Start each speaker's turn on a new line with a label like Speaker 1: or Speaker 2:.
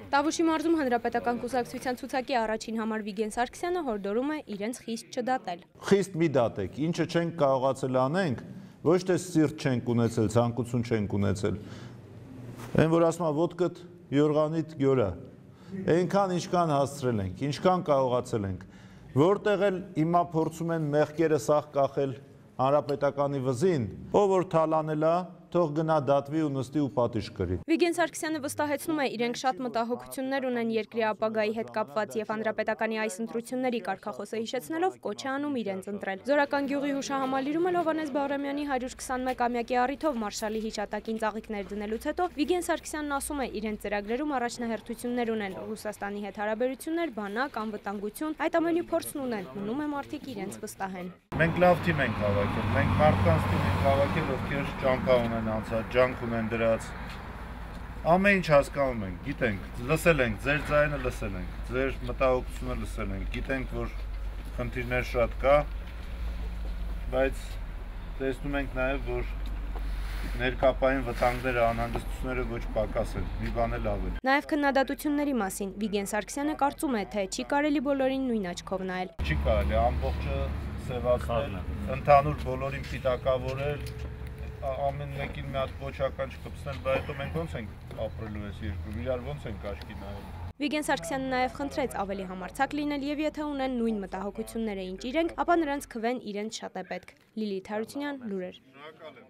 Speaker 1: Տավուշի մարզում հանրապետական կուսակցության ցուցակի առաջին համար Վիգեն Սարգսյանը հորդորում է իրենց խիստ չդատել։
Speaker 2: Խիստ մի դատեք, ինչը չենք կարողացել անենք, ոչ թե սիրտ չենք ունեցել, ցանկություն չենք ունեցել։ Այն որ ասում է ոտքդ յորղանիդ գյորա։ Այնքան ինչքան հասցրել ենք, ինչքան կարողացել ենք, որտեղ էլ հիմա փորձում են մեղքերը սաղ կախել հանրապետականի վզին, ով որ թալանել է, թող գնա դատվի ու նստի ու պատիժ կրի։
Speaker 1: Վիգեն Սարգսյանը վստահեցնում է, իրենք շատ մտահոգություններ ունեն երկրի ապագայի հետ կապված եւ հանրապետականի այս ընտրությունների կարգախոսը հիշեցնելով կոչ է անում իրենց ընտրել։ Զորական գյուղի հուշահամալիրում էլ Հովհաննես Բաղրամյանի 121-ամյակի առիթով մարշալի հիշատակին ծաղիկներ դնելուց հետո Վիգեն Սարգսյանն ասում է, իրենց ծրագրերում առաջնահերթություններ ունեն Ռուսաստանի հետ հարաբերություններ, բանակ, անվտանգություն, այդ ամենի փորձն ունեն, մնում է մարդիկ իրենց վստահեն։
Speaker 2: Մենք լավ թիմ ենք հավաքել, մենք մարդկանց թիմ ենք հավաքել, ովքեր ճամփա ունեն անցած, ջանք ունեն դրած։ Ամեն ինչ հասկանում ենք, գիտենք, լսել ենք, ձեր ձայնը լսել ենք, ձեր մտահոգությունը լսել ենք, գիտենք, որ խնդիրներ շատ կա, բայց տեսնում ենք նաև, որ ներկապային վտանգները, անհանգստությունները ոչ պակաս են, մի բան էլ ավել։
Speaker 1: Նաև քննադատությունների մասին Վիգեն Սարգսյանը կարծում է, թե չի կարելի բոլորին նույն աչքով նայել։
Speaker 2: Չի կարելի ամբողջը սևացնել, ընդհանուր բոլորին պիտակավորել, ամեն մեկին մի հատ ոչական չկպցնել, բայց հետո մենք ոնց ենք ապրելու այս երկրում, իրար ոնց ենք աչքի նայելու։
Speaker 1: Վիգեն Սարգսյանը նաև խնդրեց ավելի համարձակ լինել եւ եթե ունեն նույն մտահոգությունները ինչ իրենք, ապա նրանց քվեն իրենց շատ է պետք։ Լիլիթ Հարությունյան, լուրեր։